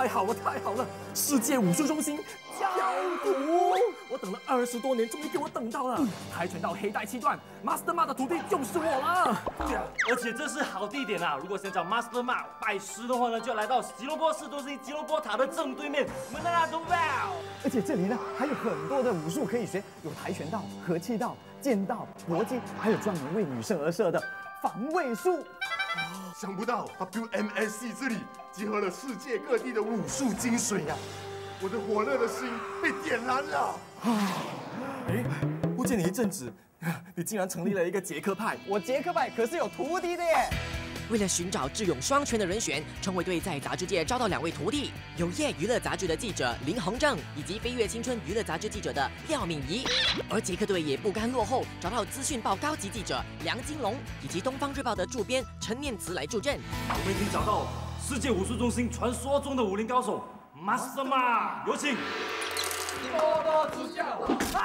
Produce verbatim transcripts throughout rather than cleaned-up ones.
太好了，太好了！世界武术中心焦土，我等了二十多年，终于给我等到了。跆拳道黑带七段 ，Master Ma 的徒弟就是我了。 对啊，而且这是好地点啊！如果想找 Master Ma 拜师的话呢，就要来到吉隆坡市中心吉隆坡塔的正对面 Menara Dombao。 而且这里呢还有很多的武术可以学，有跆拳道、和气道、剑道、搏击，还有专门为女生而设的防卫术。 想不到 W M S C 这里集合了世界各地的武术精髓呀、啊！我的火热的心被点燃了。 哎，不见你一阵子，你竟然成立了一个捷克派。 我捷克派可是有徒弟的耶。 为了寻找智勇双全的人选，陈伟队在杂志界招到两位徒弟，有《夜娱乐》杂志的记者林宏正，以及《飞跃青春娱乐》杂志记者的廖敏仪。而捷克队也不甘落后，找到《资讯报》高级记者梁金龙，以及《东方日报》的主编陈念慈来助阵。 我们已经找到世界武术中心传说中的武林高手 Master Ma， 有请。 多多指教。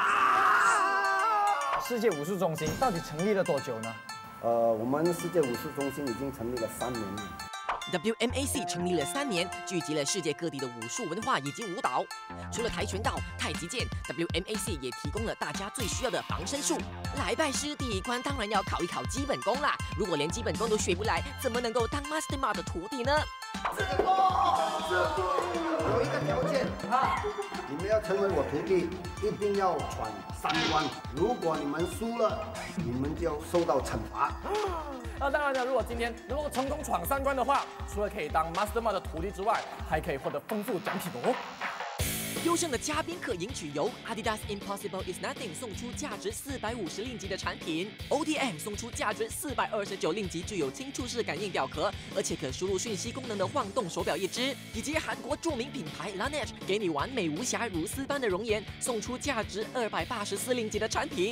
啊！世界武术中心到底成立了多久呢？ 呃，我们世界武术中心已经成立了三年了。 W M A C 成立了三年，聚集了世界各地的武术文化以及舞蹈。除了跆拳道、太极剑 ，W M A C 也提供了大家最需要的防身术。来拜师第一关当然要考一考基本功啦。如果连基本功都学不来，怎么能够当 Master Ma 的徒弟呢？ 师傅，师傅，有一个条件啊，你们要成为我徒弟，一定要闯三关。如果你们输了，你们就要受到惩罚。 那当然了，如果今天能够成功闯三关的话，除了可以当 Master Ma 的徒弟之外，还可以获得丰富奖品哦。 优胜的嘉宾可赢取由 Adidas Impossible Is Nothing 送出价值四百五十令吉的产品 ，O D M 送出价值四百二十九令吉具有轻触式感应表壳，而且可输入讯息功能的晃动手表一只，以及韩国著名品牌 Laneige 给你完美无瑕如丝般的容颜，送出价值二百八十四令吉的产品。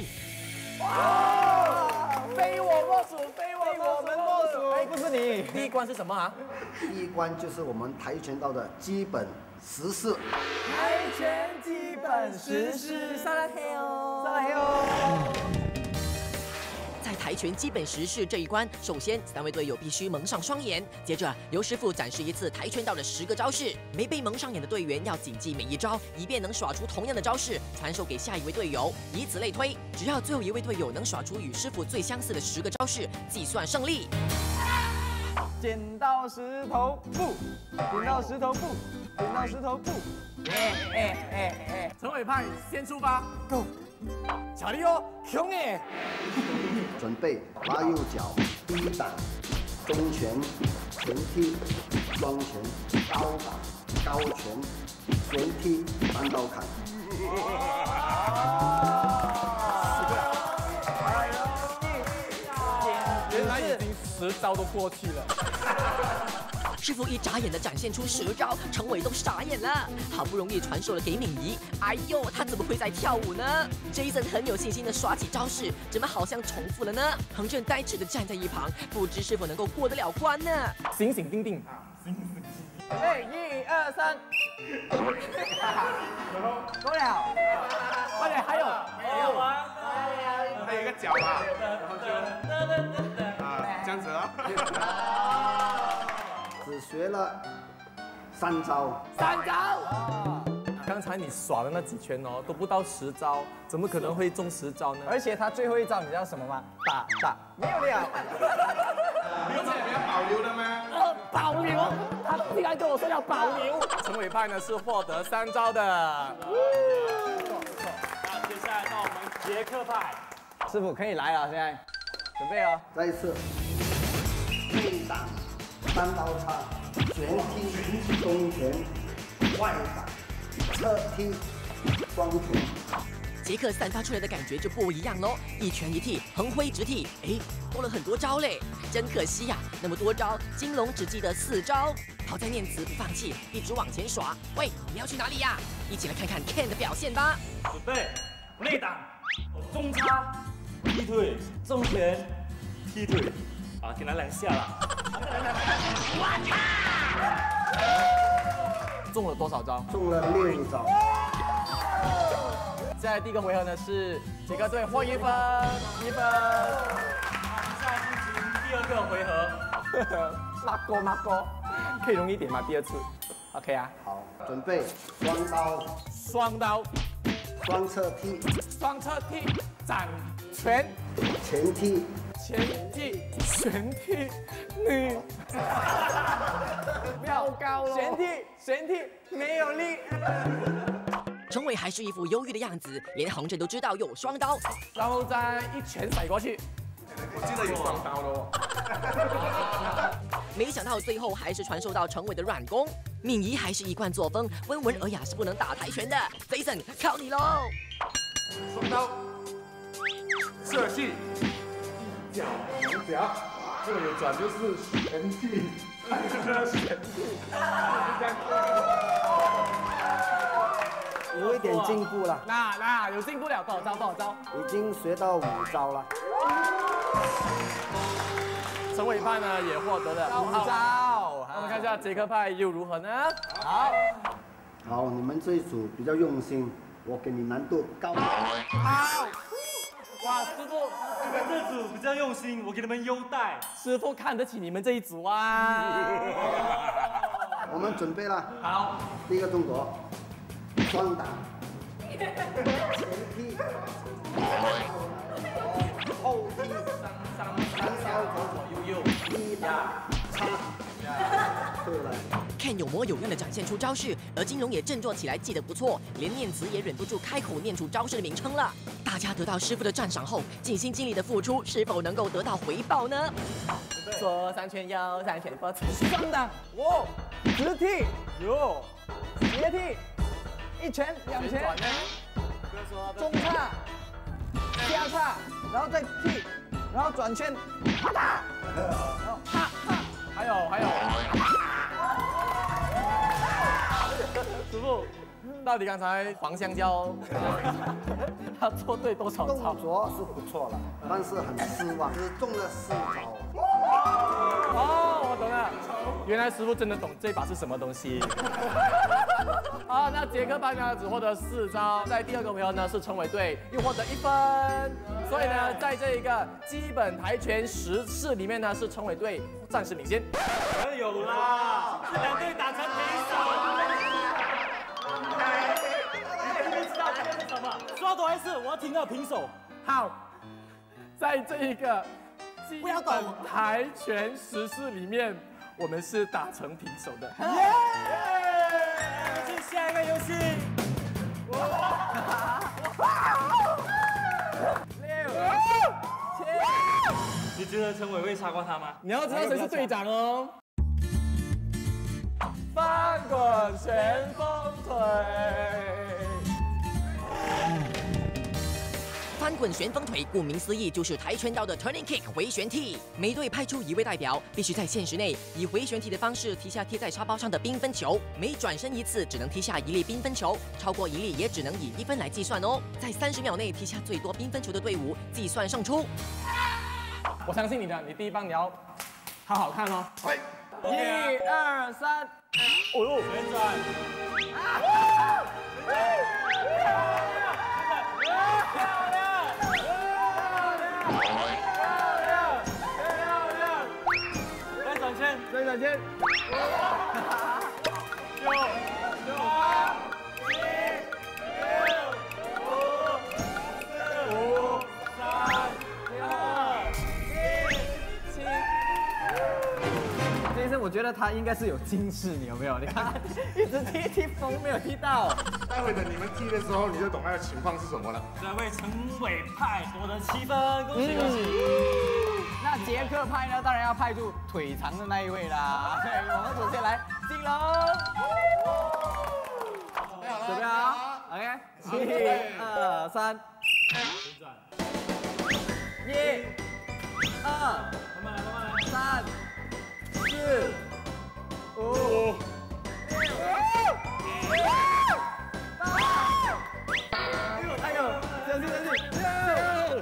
哇！非我莫属，非我们莫属。哎，不是你， 第一关是什么啊？ 第一关就是我们跆拳道的基本实式。 跆拳基本实式，上来嘿哦，上来嘿哦。 在跆拳基本实式这一关，首先三位队友必须蒙上双眼，接着由师傅展示一次跆拳道的十个招式。没被蒙上眼的队员要谨记每一招，以便能耍出同样的招式，传授给下一位队友，以此类推。只要最后一位队友能耍出与师傅最相似的十个招式，计算胜利。 剪刀石头布，剪刀石头布，剪刀石头布。哎哎哎哎！ 陈伟派先出发 ，Go！ 巧力哦，兄弟！ 准备拉右脚，低档，中拳，前踢，双拳，高档，高拳，随踢，单刀砍。 原来已经十招都过去了。 师傅一眨眼的展现出十招，陈伟都傻眼了。好不容易传授了给敏仪，哎呦，他怎么会在跳舞呢 ？Jason 很有信心的耍起招式，怎么好像重复了呢？恒正呆滞的站在一旁，不知是否能够过得了关呢？ 醒醒定定， 准备一二三，够了，快点，还有， 没有啊，还有一个脚吧，然后就啊这样子啊。 只学了三招， 三招。刚才你耍的那几拳哦，都不到十招，怎么可能会中十招呢？ 而且他最后一招你知道什么吗？打打没有了。 不是你要保留的吗？ 呃，保留，他竟然跟我说要保留。陈伟派呢是获得三招的。 不错不错。那接下来到我们捷克派， 师傅可以来了，现在准备哦。 再一次，内档。单刀叉，旋踢，中拳，外挡，侧踢，双拳。 杰克散发出来的感觉就不一样喽，一拳一踢，横挥直踢，哎，多了很多招嘞，真可惜呀、啊，那么多招，金龙只记得四招。好在念慈不放弃，一直往前耍。喂，你要去哪里呀？一起来看看 Ken 的表现吧。 准备，内挡，中叉，踢腿，中拳，踢腿，啊，给他两下了。 中了多少招？ 中了六招。 现在第一个回合呢是捷克队获一分，一分。 下进行第二个回合。 马哥马哥，可以容易一点吗？第二次。 OK 啊， 好，准备双刀， 双刀， 双侧踢， 双侧踢，掌拳， 前踢， 前踢，旋踢，你不高了，旋踢，旋踢，没有力。 陈伟还是一副忧郁的样子，连洪震都知道有双刀， 然后再一拳甩过去。 我记得有双刀的哦。 没想到最后还是传授到陈伟的软功。敏仪还是一贯作风，温文尔雅是不能打跆拳的。Jason 靠你喽！ 双刀，射气，脚夹，这个有转就是旋踢，旋踢， 有一点进步了， 那那有进步了，多少招多少招？ 已经学到五招了。 陈伟派呢也获得了五招，我们看一下杰克派又如何呢？好， 好，你们这一组比较用心，我给你难度高。 好，哇，师傅， 你们这组比较用心，我给你们优待。 师傅看得起你们这一组啊！ 我们准备了， 好， 第一个动作，双打，前踢，后踢， 上三招左左右右，一打叉，对了。 Ken 有模有样的展现出招式，而金龙也振作起来，记得不错，连念慈也忍不住开口念出招式的名称了。大家得到师傅的赞赏后，尽心尽力的付出，是否能够得到回报呢？ 左三拳，右三拳，不双打，哇，直踢，哟，斜踢，一拳两拳，中叉，下叉，然后再踢，然后转圈，打，哈哈，还有还有。师傅，到底刚才黄香蕉他做对多少招？ 动作是不错了，但是很失望，只中了四招。 哦，我懂了，原来师傅真的懂这把是什么东西。好，那杰克班呢只获得四招，在第二个回合呢是陈伟队又获得一分，所以呢在这一个基本跆拳十式里面呢是陈伟队暂时领先。 没有啦，这两队打成平手。你们知道这是什么？刷多还是我要听到平手？ 好，在这一个基本跆拳十式里面，我们是打成平手的。耶！ 进下一个游戏。 六七， 你觉得陈伟会杀过他吗？ 你要知道谁是队长哦。翻滚旋风腿。 翻滚旋风腿，顾名思义就是跆拳道的 turning kick 回旋踢。每队派出一位代表，必须在限时内以回旋踢的方式踢下贴在沙包上的缤纷球。每转身一次，只能踢下一粒缤纷球，超过一粒也只能以一分来计算哦。在三十秒内踢下最多缤纷球的队伍，计算胜出。 我相信你的，你第一棒你要好好看哦。 喂， 一二三，哦呦！ 旋转。再转圈， 再转圈。 六六八七六五四五三二一七。这一次我觉得他应该是有近视，你有没有？你看，一直踢踢风没有踢到。 待会等你们踢的时候，你就懂他的情况是什么了。 这位陈伟派夺得七分，恭喜恭喜！ 那杰克派呢？当然要派出腿长的那一位啦。对，我们首先来进楼。准备好 ，OK， 一二三， 旋转， 一、二、 慢慢来，慢慢来。 三、四、五、六、八、还有，相信相信，六、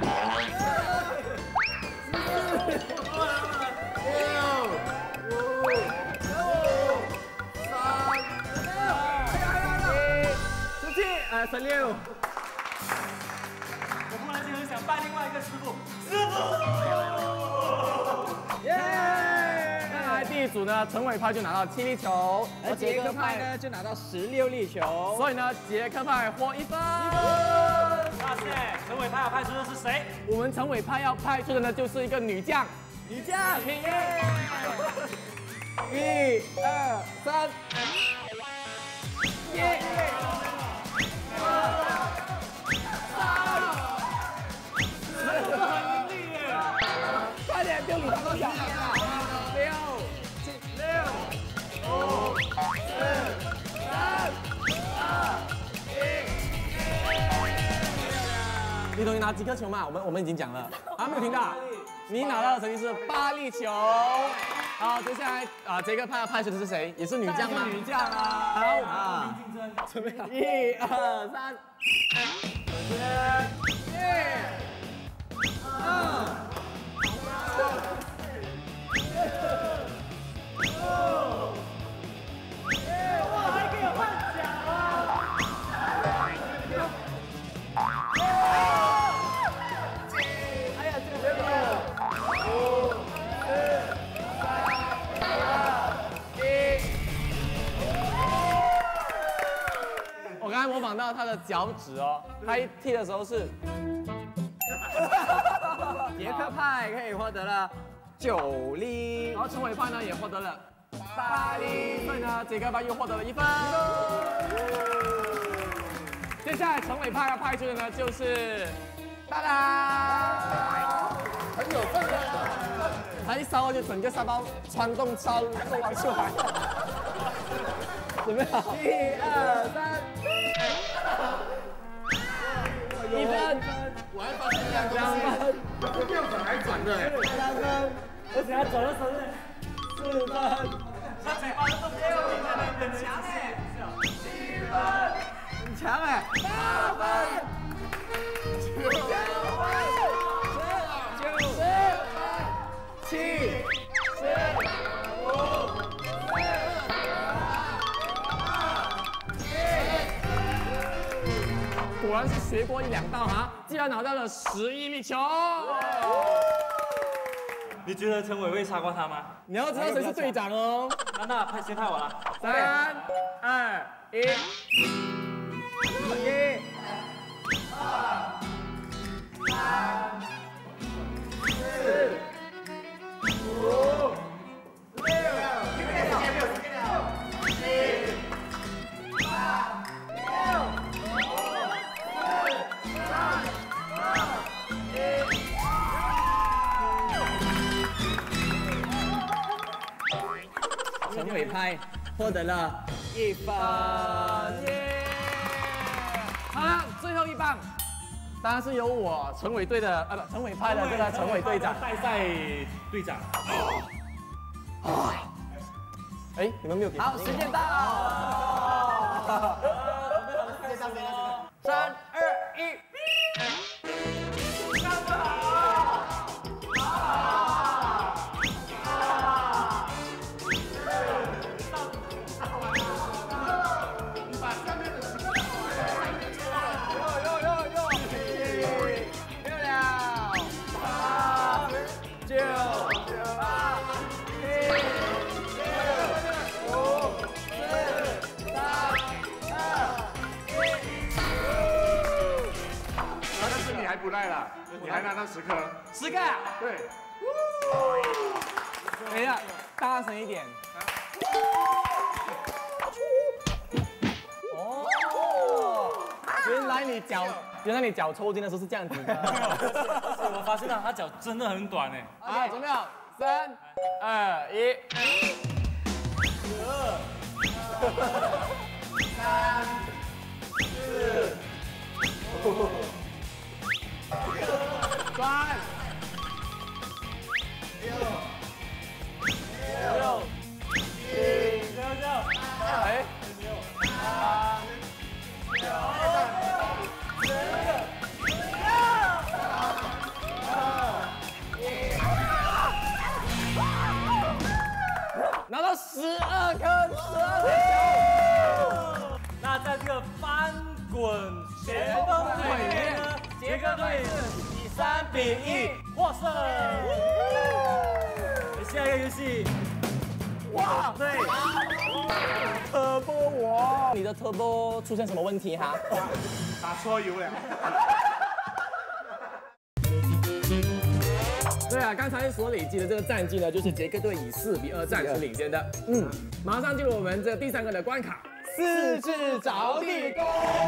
呃，十六。 我忽然间很想拜另外一个师傅，师傅。 耶！看来第一组呢，陈伟派就拿到七粒球，而杰克派呢就拿到十六粒球。所以呢，杰克派获一分。一分。 那现在陈伟派要派出的是谁？ 我们陈伟派要派出的呢，就是一个女将。女将，一、二、三，一、二、三，很厉害耶！快点，丢你多少？六、七、六、五、四、三、二、一。李同学拿几颗球嘛？我们我们已经讲了，啊，没有听到。你拿到的成绩是八粒球。好，接下来啊，杰克派要派出的是谁？也是女将吗？女将啊。好啊，准备好，一二三，一、二、哇，还可以换奖啊！哎呀，这个这个。五、四、三、二、一。我刚才模仿到他的脚趾哦，他一踢的时候是。杰克派可以获得了九粒，然后陈伟派呢也获得了八粒，所以呢，杰克派又获得了一分。接下来陈伟派要派出的呢就是，哒哒。很有分量，他一烧就整个沙包穿洞烧都往出来。准备好，一二三，一分，我还发现两两分，这吊转还转的，三分，而且还转了身呢，四分，他嘴巴都没有很强哎，七分，很强哎，八分，九分。七、十、五、四、三、一。果然是学过一两道哈，竟然拿到了十一粒球。 你觉得陈伟会超过他吗？ 你要知道谁是队长哦。 那那派先派我了。 三、二、一，一、二、三、四。五、六、七、八、六、五、四、三、二、一。陈伟派获得了一分。好了，最后一棒。当然是由我陈伟队的，呃不，陈伟派的这个陈伟队长代赛队长。 哎，你们没有给。好，时间到。三二一。干得好！你把下面的十个哟哟哟哟！漂亮！八、九、八、七、六、五、四、三、二、一。 但是你还不赖啦，你还拿到十颗。 十个？ 对。 等一下，大声一点。哦，原来你脚，原来你脚抽筋的时候是这样子的。 我发现到他脚真的很短哎。 好，准备好，三、二、一。二、三、四、五、三、六、六、七、六六，哎，八、九、十、九、二、一，拿到十二颗，十二颗球。 那在这个翻滚旋风队里面呢，杰克队是以三比一获胜。下一个游戏哇，对 ，Turbo 哇，你的 Turbo 出现什么问题哈？ 打错油了。 对啊，刚才所累积的这个战绩呢，就是捷克队以四比二暂时领先的。嗯，马上进入我们这第三个的关卡， 四肢着地功。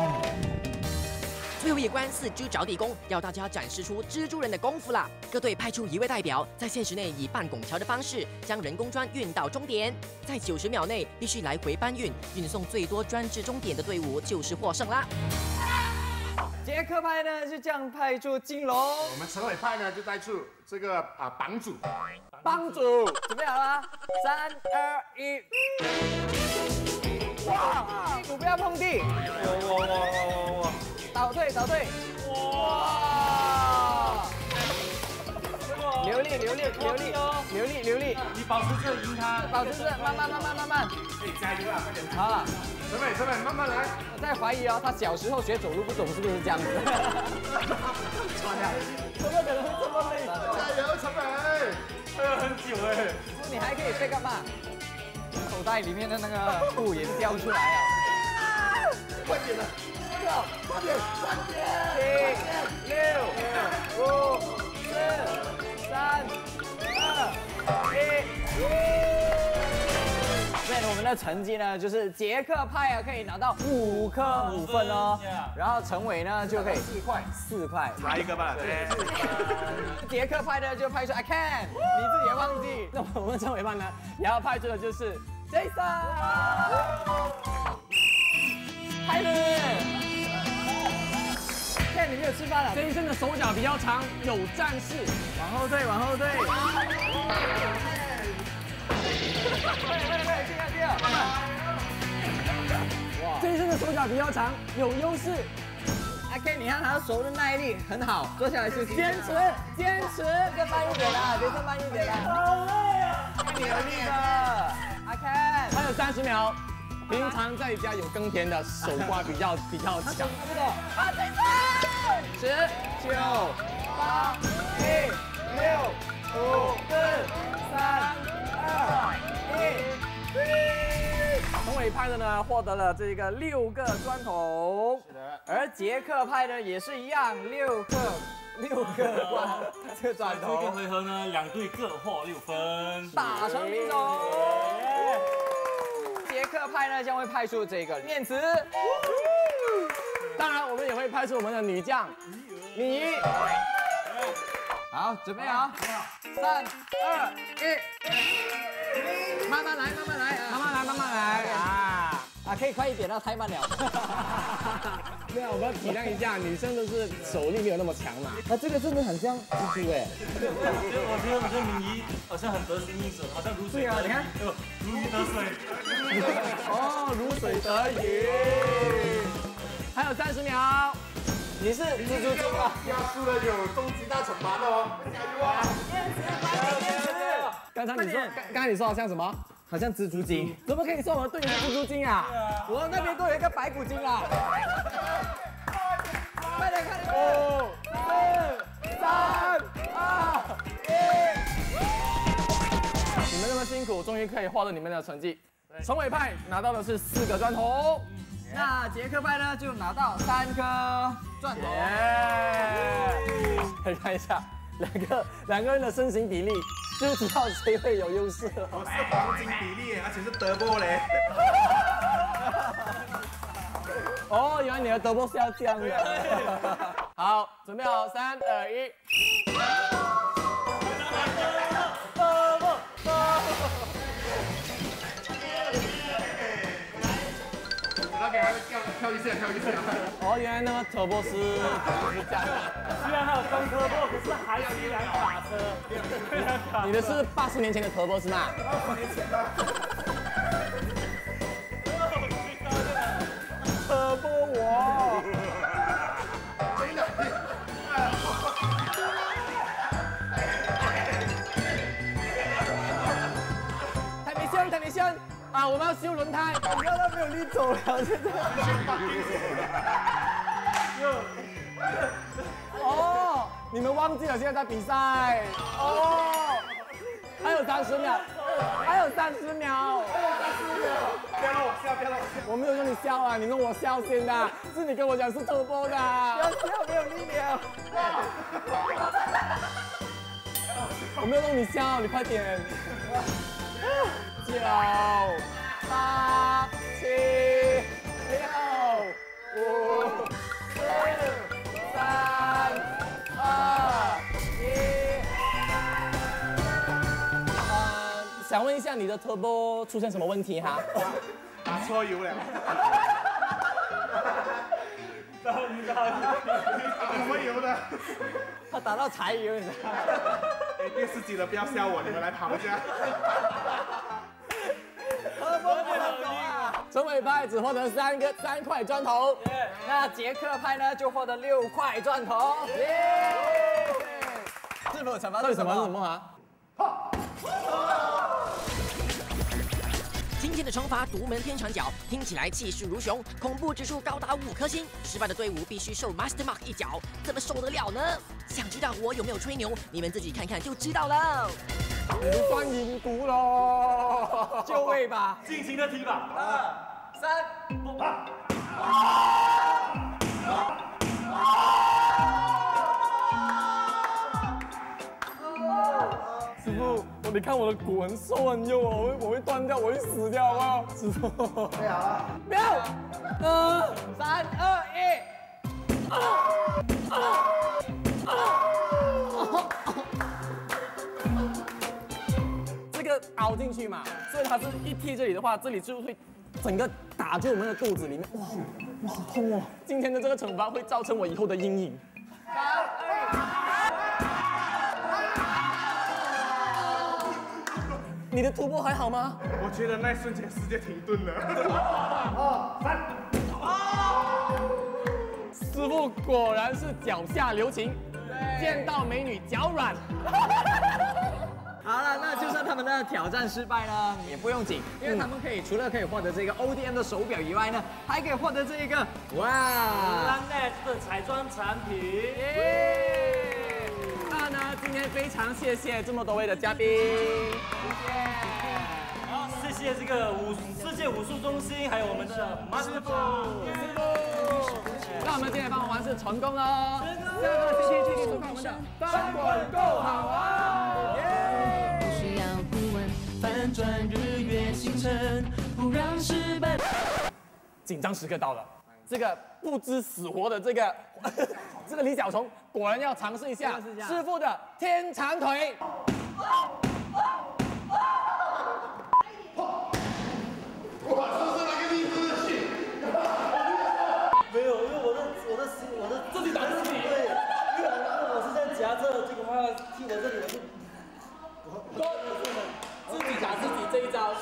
最后一关四肢着地功，要大家展示出蜘蛛人的功夫啦！各队派出一位代表，在限时内以半拱桥的方式将人工砖运到终点，在九十秒内必须来回搬运，运送最多砖至终点的队伍就是获胜啦。 捷克派呢是这样派出金龙， 我们陈伟派呢就带出这个啊帮主， 帮主准备好了吗？三二一，哇，屁股不要碰地， 哇哇哇哇哇！ 倒退倒退，哇！流力流力流力流力流力， 你保持着赢他， 保持着，慢慢慢慢慢慢， 可以加油啊，快点！ 好了。 陈伟，陈伟，慢慢来。 我在怀疑哦，他小时候学走路不懂是不是这样子？ 穿了， 怎么可能会这么累？ 加油，陈伟！ 还有很久哎。 你还可以 back up 吗？口袋里面的那个布也掉出来了。 快点了，快点，快点！ 七、六、五、四、三、二、一。所以我们的成绩呢，就是捷克派啊可以拿到五颗五分哦，然后陈伟呢就可以四块四块， 来一个吧，对。 捷克派呢就派出 I can， 你自己也忘记。那我们陈伟派呢也要派出的就是 Jason， 派了。看你没有吃饭了。 Jason的手脚比较长，有战士， 往后退，往后退。快点快点快点，进啊进啊！哇！ 这一身的手脚比较长，有优势。 阿 Ken， 你看他的手的耐力很好，坐下来休息。坚持坚持，再慢一点啦，别再慢一点啦。好累啊！你有力的，阿 Ken。 还有三十秒。平常在家有耕田的手瓜比较比较强。 啊，对对！十、九、八、七、六、五、四、三。 陈伟派的呢获得了这个六个砖头， 是的，而捷克派呢也是一样，六个六个砖这个砖头。 这个回合呢，两队各获六分， 打成平手。捷克派呢将会派出这个念慈， 当然我们也会派出我们的女将米仪。 好，准备好，三二一，慢慢来，慢慢来， 慢慢来，慢慢来啊！ 啊，可以快一点，那太慢了。 对啊，我们要体谅一下，女生都是手力没有那么强嘛。 那这个真的很像蜘蛛哎。 我觉得我觉得我觉得敏仪好像很得心应手，好像如水。 对啊，你看， 如鱼得水。 哦，如水得鱼。还有三十秒。 你是蜘蛛精啊！ 要输了有终极大惩罚的哦！加油啊！ 刚才你说，刚刚才你说好像什么？ 好像蜘蛛精。 怎么可以说我们队员是蜘蛛精啊？ 我那边都有一个白骨精啦！快点快点！五、四、三、二、 一。你们那么辛苦，终于可以获得你们的成绩。陈伟派拿到的是四个砖头。 那捷克派呢就拿到三颗钻头。 可以看一下两个两个人的身形比例，就知道谁会有优势了。 我是黄金比例，而且是德波嘞。 哦，原来你的德波是要这样的。好，准备好，三二一。德波，德波。 那边还会跳跳一下，跳一下。 哦，原来那个特波是是这样的。 虽然还有三颗波，可是还有一辆卡车。 你的是八十年前的特波是吗？ 八十年前的。 特波我。 真的。 太没香，太没香。啊，我们要修轮胎，你看他没有力走了，现在。哦，你们忘记了现在在比赛哦，还有三十秒， 还有三十秒，还有三十秒， 不要让我笑，不要让我笑。 我没有让你笑啊，你弄我笑先的，是你跟我讲是 turbo 的。不要笑，没有力量。我没有弄你笑，你快点。九、八、七、六、五、四、三、二、一。呃，想问一下你的 turbo 出现什么问题哈？ 打错油了。 到你到你， 打什么油的？ 他打到柴油，你知道吗？ 哎，电视机的不要笑我，你们来跑一下。 陈伟派只获得三个三块砖头，那杰克派呢就获得六块砖头。耶！是否惩罚是什么？是什么啊？ 今天的惩罚独门天长脚，听起来气势如熊，恐怖指数高达五颗星。失败的队伍必须受 Master Mark 一脚，怎么受得了呢？想知道我有没有吹牛？你们自己看看就知道了。 你都算阴毒喽！就位吧， 尽情的踢吧。 二三，师傅，我你看我的骨很瘦很幼哦，我会我会断掉，我会死掉，好不好？师傅， 对啊， 不要，嗯，三二一，啊啊啊！这个凹进去嘛，所以它是一踢这里的话，这里就会整个打进我们的肚子里面，哇，哇，好痛哦！今天的这个惩罚会造成我以后的阴影。三二一，你的突破还好吗？ 我觉得那一瞬间世界停顿了。二三， 师傅果然是脚下留情，见到美女脚软。好了，那就算他们的挑战失败了，也不用紧，因为他们可以除了可以获得这个 O D M 的手表以外呢，还可以获得这个哇 Lanet 的彩妆产品。 耶！那呢，今天非常谢谢这么多位的嘉宾，谢谢。 好，谢谢这个武世界武术中心，还有我们的马师傅。 师傅，那我们今天帮我完事成功了，成功！下个星期继续收看我们的三管够好玩。 反转日月星辰，不让失败。 紧张时刻到了，这个不知死活的这个这个李小虫，果然要尝试一下师傅的天长腿。 哇，这是哪个励志的戏？ 没有，因为我的我的心我的自己打自己。对，因为我我是这样夹着，这个话踢我这里，我就。 自己打自己这一招。